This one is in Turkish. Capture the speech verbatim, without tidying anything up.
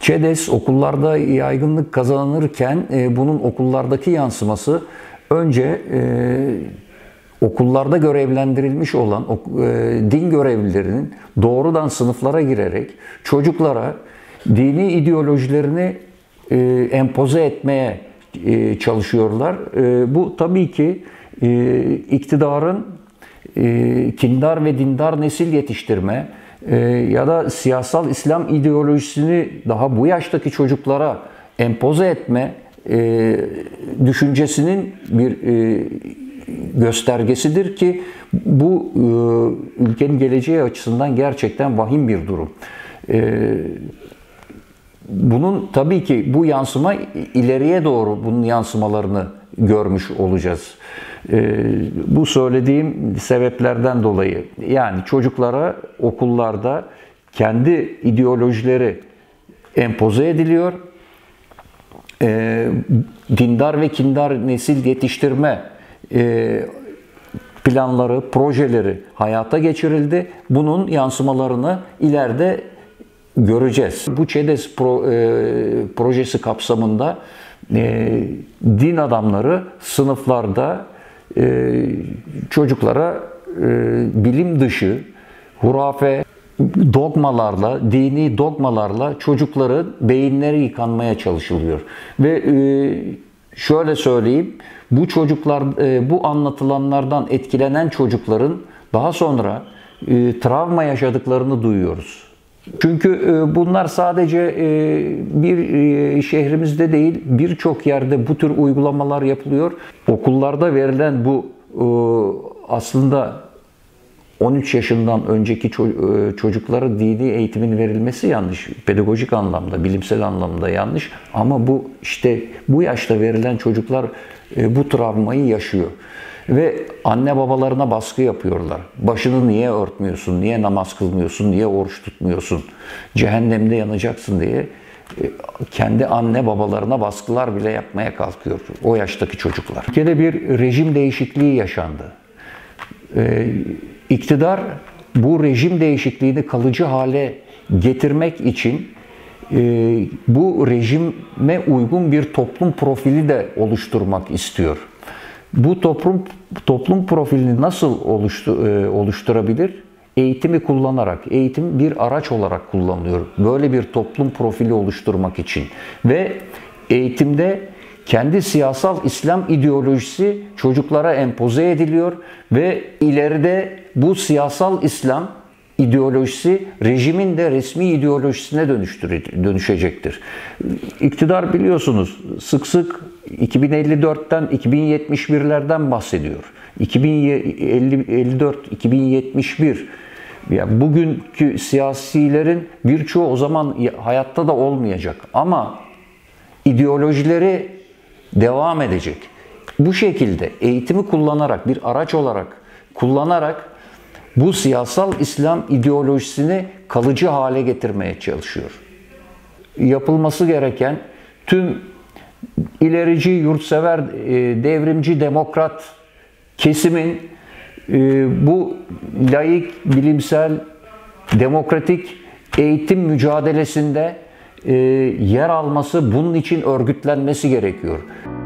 ÇEDES okullarda yaygınlık kazanırken e, bunun okullardaki yansıması önce e, okullarda görevlendirilmiş olan e, din görevlilerinin doğrudan sınıflara girerek çocuklara dini ideolojilerini e, empoze etmeye e, çalışıyorlar. E, bu tabii ki e, iktidarın e, kindar ve dindar nesil yetiştirme e, ya da siyasal İslam ideolojisini daha bu yaştaki çocuklara empoze etme e, düşüncesinin bir e, göstergesidir ki bu e, ülkenin geleceği açısından gerçekten vahim bir durum. E, bunun tabii ki bu yansıma ileriye doğru bunun yansımalarını görmüş olacağız. E, bu söylediğim sebeplerden dolayı yani çocuklara okullarda kendi ideolojileri empoze ediliyor. E, dindar ve kindar nesil yetiştirme e, planları, projeleri hayata geçirildi. Bunun yansımalarını ileride göreceğiz. Bu ÇEDES pro, e, projesi kapsamında e, din adamları sınıflarda e, çocuklara e, bilim dışı, hurafe, dogmalarla, dini dogmalarla çocukların beyinleri yıkanmaya çalışılıyor. Ve e, şöyle söyleyeyim, bu çocuklar, e, bu anlatılanlardan etkilenen çocukların daha sonra e, travma yaşadıklarını duyuyoruz. Çünkü e, bunlar sadece e, bir e, şehrimizde değil, birçok yerde bu tür uygulamalar yapılıyor. Okullarda verilen bu e, aslında on üç yaşından önceki çocuklara dini eğitimin verilmesi yanlış. Pedagojik anlamda, bilimsel anlamda yanlış. Ama bu işte bu yaşta verilen çocuklar bu travmayı yaşıyor. Ve anne babalarına baskı yapıyorlar. Başını niye örtmüyorsun, niye namaz kılmıyorsun, niye oruç tutmuyorsun, cehennemde yanacaksın diye kendi anne babalarına baskılar bile yapmaya kalkıyor o yaştaki çocuklar. Ülkede bir rejim değişikliği yaşandı. Ee, İktidar bu rejim değişikliğini kalıcı hale getirmek için e, bu rejime uygun bir toplum profili de oluşturmak istiyor. Bu toplum toplum profilini nasıl oluştu, e, oluşturabilir? Eğitimi kullanarak. Eğitim bir araç olarak kullanılıyor. Böyle bir toplum profili oluşturmak için. Ve eğitimde kendi siyasal İslam ideolojisi çocuklara empoze ediliyor ve ileride bu siyasal İslam ideolojisi rejimin de resmi ideolojisine dönüşecektir. İktidar biliyorsunuz sık sık iki bin elli dörtten iki bin yetmiş birlerden bahsediyor. iki bin elli dört iki bin yetmiş bir yani bugünkü siyasilerin birçoğu o zaman hayatta da olmayacak ama ideolojileri devam edecek. Bu şekilde eğitimi kullanarak, bir araç olarak kullanarak bu siyasal İslam ideolojisini kalıcı hale getirmeye çalışıyor. Yapılması gereken tüm ilerici, yurtsever, devrimci, demokrat kesimin bu laik, bilimsel, demokratik eğitim mücadelesinde yer alması, bunun için örgütlenmesi gerekiyor.